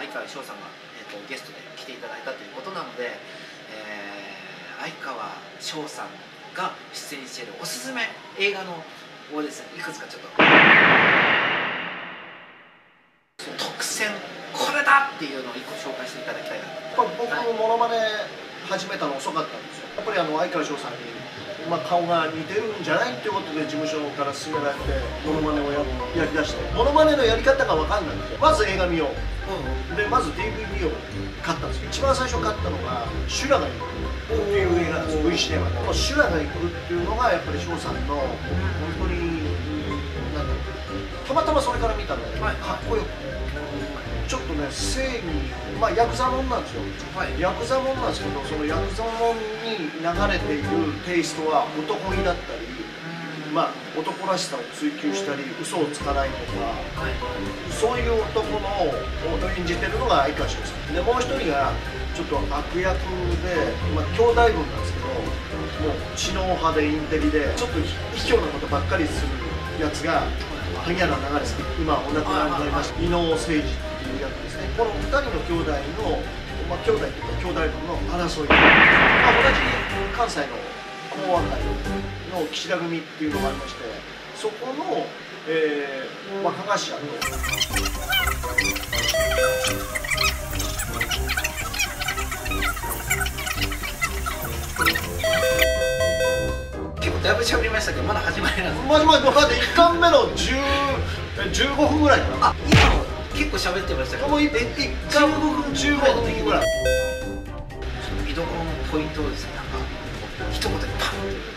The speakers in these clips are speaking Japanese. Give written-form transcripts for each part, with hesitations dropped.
相川翔さんが、ゲストで来ていただいたということなので、相川翔さんが出演しているおすすめ映画のをですね、いくつかちょっと特選これだっていうのを1個紹介していただきたいなと。 僕もモノマネ始めたの遅かったんですよ。やっぱり相川翔さんに、顔が似てるんじゃないっていうことで事務所から勧められてモノマネをやりだして、モノマネのやり方が分かんなくて、まず映画見よう、でまず DVD を買ったんですけど、一番最初買ったのが「修羅が行く」っていう映画なんですよ。 V シネマでこの「修羅が行く」っていうのがやっぱり翔さんの本当になんだろう、たまたまそれから見たんだけど、かっこよくて、ちょっとね正義、ヤクザもんなんですよ、ヤクザもんなんですけど、そのヤクザもんに流れているテイストは男気だったり、男らしさを追求したり、嘘をつかないとか、そういう男のを演じてるのが相川翔さんで、もう一人がちょっと悪役で、兄弟分なんですけど、もう知能派でインテリでちょっと卑怯なことばっかりするやつが萩原流れさん、今お亡くなりになりました伊能誠司っていう役ですね。この2人の兄弟の、兄弟というか兄弟分の争い、同じ関西の講和会の岸田組っていうのがありまして、そこの、加賀市と結構だいぶ喋りましたけど、まだ始まりなんです。 まだ1巻目の15分ぐらいかな。 今も結構喋ってましたけど、 もう1巻15分ぐらい。 見どころのポイントをですね、一言でパン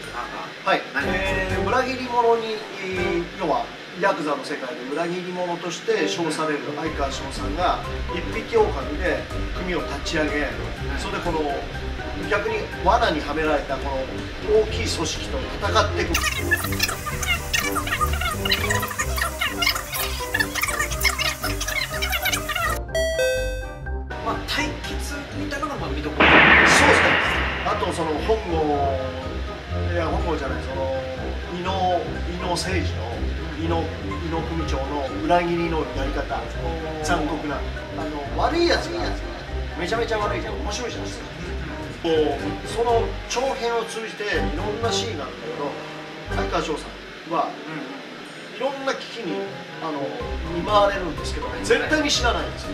と、裏切り者に、要はヤクザの世界で裏切り者として称される相川翔さんが一匹狼で組を立ち上げ、それでこの逆に罠にはめられたこの大きい組織と戦っていく。 対決みたいなのが見どころ。 そうですね。あとその本郷じゃない、その伊能誠司の伊能組長の裏切りのやり方、残酷な悪いやつがめちゃめちゃ悪いけど面白いじゃないですか。その長編を通じていろんなシーンがあるんだけど、相川翔さんはいろんな危機に見舞われるんですけど、絶対に死なないんですよ。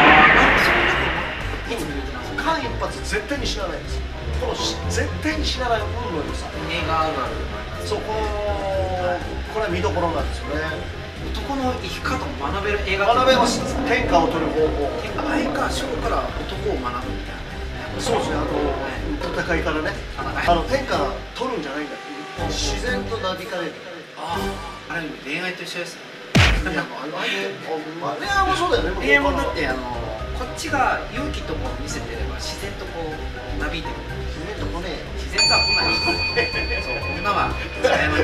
間一髪絶対に死なないんですよ。この絶対に死なない運の良さ、 映画あるある、 これは見どころなんですよね。 男の生き方を学べる映画、 学べます。天下を取る方法、 相川翔から男を学ぶみたいな。 そうですね。戦いからね、天下取るんじゃないんだっていう、自然となびかれる。 ある意味恋愛と一緒ですね。 恋愛もそうだよね。 恋愛もだってこっちが勇気とかを見せてれば自然とこうなびいてくる。 自然と来ねえよ。 自然とは来ない。そう、女は違います。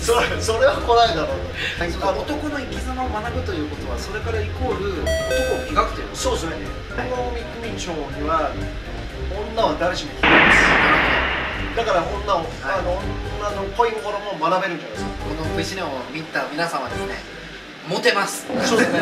それは来ないだろう。 男の生き様を学ぶということは、それからイコール男を磨くということ。 そうですね。この三組長には女は誰しも来ないです。だから女の恋心も学べるんじゃないですか。 この V シネを見た皆さんはですね、モテます。 そうですね。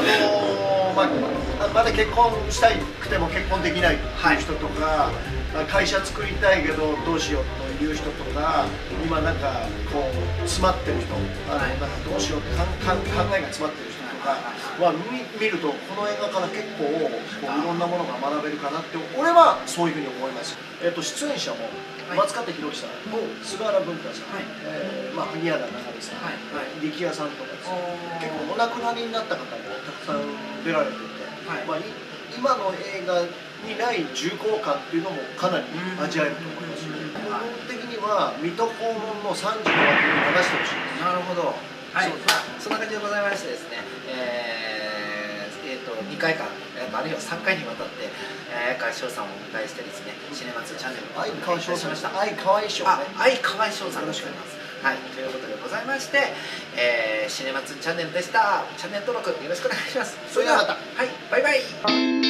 まだ結婚したくても結婚できないっていう人とか、会社作りたいけどどうしようという人とか、今なんかこう詰まってる人、なんかどうしようって考えが詰まってる人とかは見ると、この映画から結構こういろんなものが学べるかなって、俺はそういうふうに思います。出演者も松方弘樹さん、菅原文太さん、萩原流さん、力也さんとかですね、結構お亡くなりになった方もたくさん出られていて、今の映画にない重厚感っていうのもかなり味わえると思います。基本的には水戸黄門の3時の枠に流してほしいです。 なるほど。はい、そんな感じでございましてですね、2回か、あるいは3回にわたって相川翔さんをお迎えしてですね、シネマツチャンネルを相川翔さん、 相川翔さん、よろしくお願いします。はい、ということでございまして、シネマツチャンネルでした。チャンネル登録よろしくお願いします。 それではまた。 はい、バイバイ。